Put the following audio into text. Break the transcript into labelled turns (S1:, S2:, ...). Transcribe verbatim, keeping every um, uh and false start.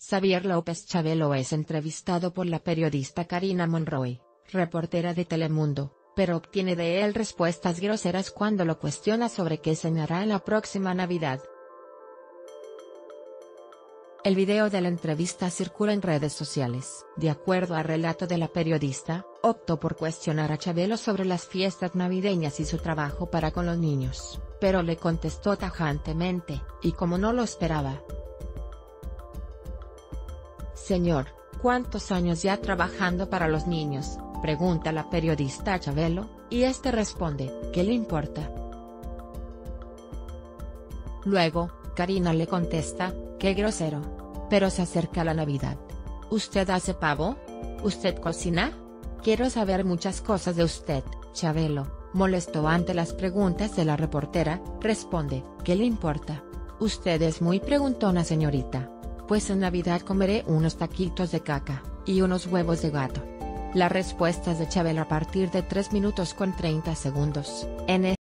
S1: Xavier López Chabelo es entrevistado por la periodista Karina Monroy, reportera de Telemundo, pero obtiene de él respuestas groseras cuando lo cuestiona sobre qué cenará en la próxima Navidad. El video de la entrevista circula en redes sociales. De acuerdo al relato de la periodista, optó por cuestionar a Chabelo sobre las fiestas navideñas y su trabajo para con los niños, pero le contestó tajantemente, y como no lo esperaba. Señor, ¿cuántos años ya trabajando para los niños?, pregunta la periodista a Chabelo, y este responde, ¿qué le importa? Luego, Karina le contesta, qué grosero. Pero se acerca la Navidad. ¿Usted hace pavo? ¿Usted cocina? Quiero saber muchas cosas de usted. Chabelo, molesto ante las preguntas de la reportera, responde, ¿qué le importa? Usted es muy preguntona, señorita. Pues en Navidad comeré unos taquitos de caca, y unos huevos de gato. Las respuestas de Chabelo a partir de tres minutos con treinta segundos. En